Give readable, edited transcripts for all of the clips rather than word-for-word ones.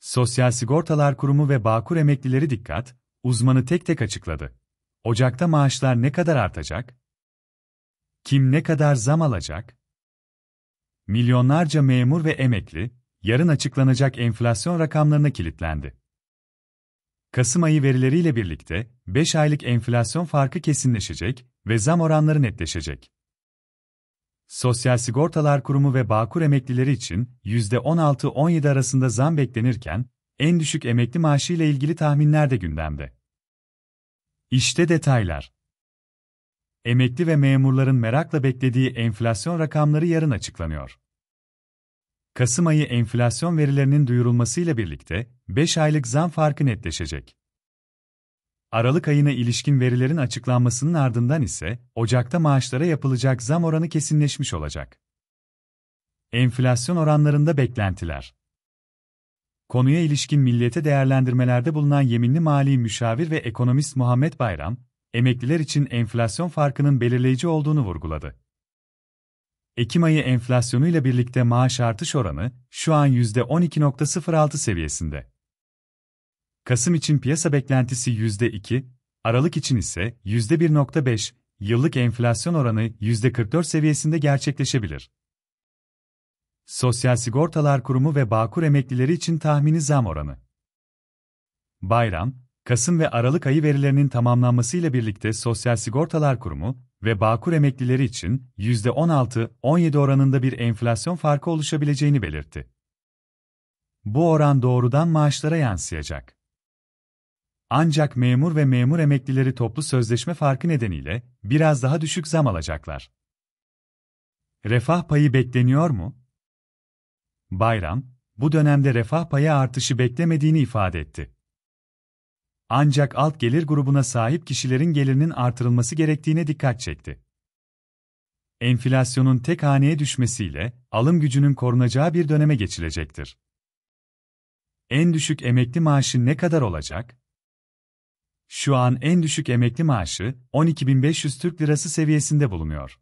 Sosyal Sigortalar Kurumu ve Bağkur emeklileri dikkat, uzmanı tek tek açıkladı. Ocak'ta maaşlar ne kadar artacak? Kim ne kadar zam alacak? Milyonlarca memur ve emekli, yarın açıklanacak enflasyon rakamlarına kilitlendi. Kasım ayı verileriyle birlikte 5 aylık enflasyon farkı kesinleşecek ve zam oranları netleşecek. Sosyal Sigortalar Kurumu ve Bağkur emeklileri için %16-17 arasında zam beklenirken, en düşük emekli maaşı ile ilgili tahminler de gündemde. İşte detaylar. Emekli ve memurların merakla beklediği enflasyon rakamları yarın açıklanıyor. Kasım ayı enflasyon verilerinin duyurulmasıyla birlikte 5 aylık zam farkı netleşecek. Aralık ayına ilişkin verilerin açıklanmasının ardından ise Ocak'ta maaşlara yapılacak zam oranı kesinleşmiş olacak. Enflasyon oranlarında beklentiler. Konuya ilişkin Milliyet'e değerlendirmelerde bulunan yeminli mali müşavir ve ekonomist Muhammed Bayram, emekliler için enflasyon farkının belirleyici olduğunu vurguladı. Ekim ayı enflasyonuyla birlikte maaş artış oranı şu an %12.06 seviyesinde. Kasım için piyasa beklentisi %2, Aralık için ise %1.5, yıllık enflasyon oranı %44 seviyesinde gerçekleşebilir. Sosyal Sigortalar Kurumu ve Bağkur emeklileri için tahmini zam oranı. Bayram, Kasım ve Aralık ayı verilerinin tamamlanmasıyla birlikte Sosyal Sigortalar Kurumu ve Bağkur emeklileri için %16-17 oranında bir enflasyon farkı oluşabileceğini belirtti. Bu oran doğrudan maaşlara yansıyacak. Ancak memur ve memur emeklileri toplu sözleşme farkı nedeniyle biraz daha düşük zam alacaklar. Refah payı bekleniyor mu? Bayram, bu dönemde refah payı artışı beklemediğini ifade etti. Ancak alt gelir grubuna sahip kişilerin gelirinin artırılması gerektiğine dikkat çekti. Enflasyonun tek haneye düşmesiyle alım gücünün korunacağı bir döneme geçilecektir. En düşük emekli maaşı ne kadar olacak? Şu an en düşük emekli maaşı 12.500 Türk Lirası seviyesinde bulunuyor.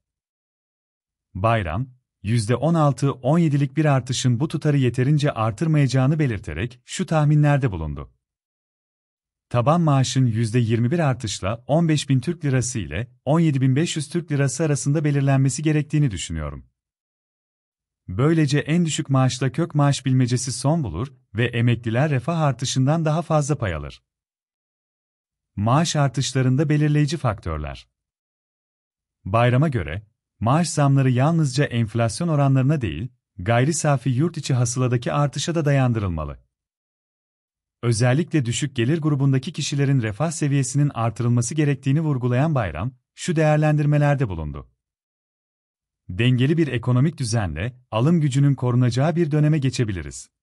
Bayram, %16-17'lik bir artışın bu tutarı yeterince artırmayacağını belirterek şu tahminlerde bulundu. Taban maaşın %21 artışla 15.000 Türk Lirası ile 17.500 Türk Lirası arasında belirlenmesi gerektiğini düşünüyorum. Böylece en düşük maaşla kök maaş bilmecesi son bulur ve emekliler refah artışından daha fazla pay alır. Maaş artışlarında belirleyici faktörler. Bayrama göre, maaş zamları yalnızca enflasyon oranlarına değil, gayri safi yurt içi hasıladaki artışa da dayandırılmalı. Özellikle düşük gelir grubundaki kişilerin refah seviyesinin artırılması gerektiğini vurgulayan Bayram, şu değerlendirmelerde bulundu. Dengeli bir ekonomik düzenle, alım gücünün korunacağı bir döneme geçebiliriz.